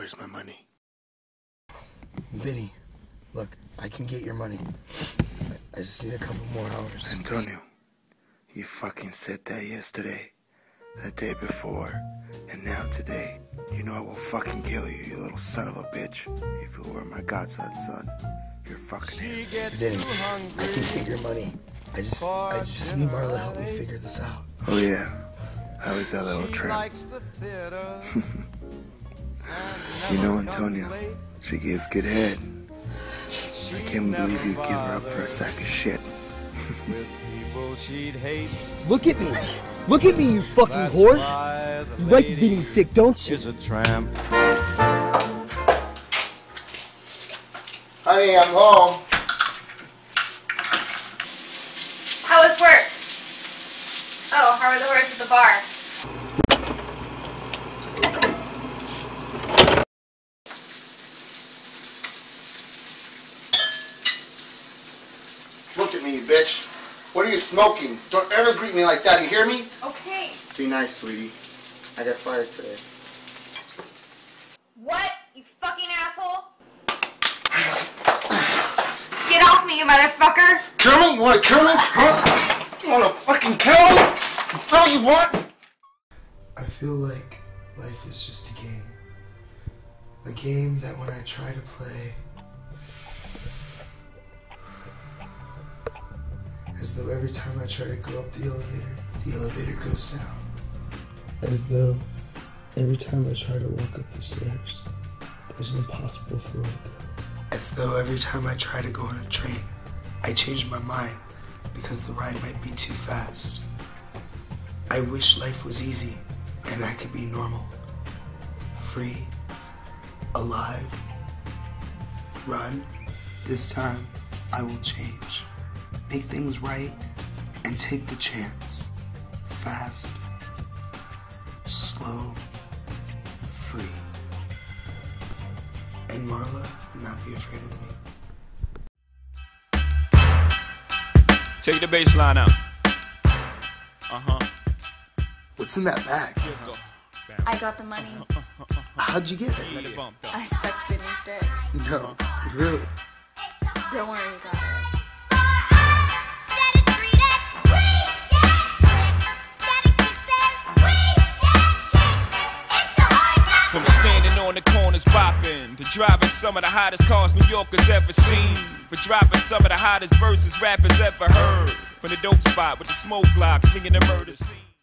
Where's my money? Vinny, look, I can get your money. I just need a couple more hours. Antonio, you fucking said that yesterday, the day before, and now today. You know I will fucking kill you, you little son of a bitch. If you were my godson, son, you're fucking him. Vinny, I can get your money. I just need Marla to help me figure this out. Oh yeah, how is that little tramp? You know, Antonio, she gives good head. I can't believe you give her up for a sack of shit. Look at me. Look at me, you fucking whore. You like Vinny's dick, don't you? Honey, I'm home. How was work? Oh, how are the words at the bar? Look at me, you bitch. What are you smoking? Don't ever greet me like that, you hear me? Okay. Be nice, sweetie. I got fired today. What? You fucking asshole? Get off me, you motherfucker! Kill me? You wanna kill me? Huh? You wanna fucking kill me? Is that what you want? I feel like life is just a game. A game that when I try to play, as though every time I try to go up the elevator goes down. As though every time I try to walk up the stairs, there's an impossible floor to go. As though every time I try to go on a train, I change my mind because the ride might be too fast. I wish life was easy and I could be normal, free, alive, run. This time, I will change. Make things right and take the chance. Fast, slow, free. And Marla will not be afraid of me. Take the bass line out. What's in that bag? I got the money. How'd you get it? I sucked Vinny's dick. No, really? Don't worry about it. From standing on the corners bopping to driving some of the hottest cars New Yorkers ever seen, for dropping some of the hottest verses rappers ever heard, from the dope spot with the smoke block, flinging the murder scene.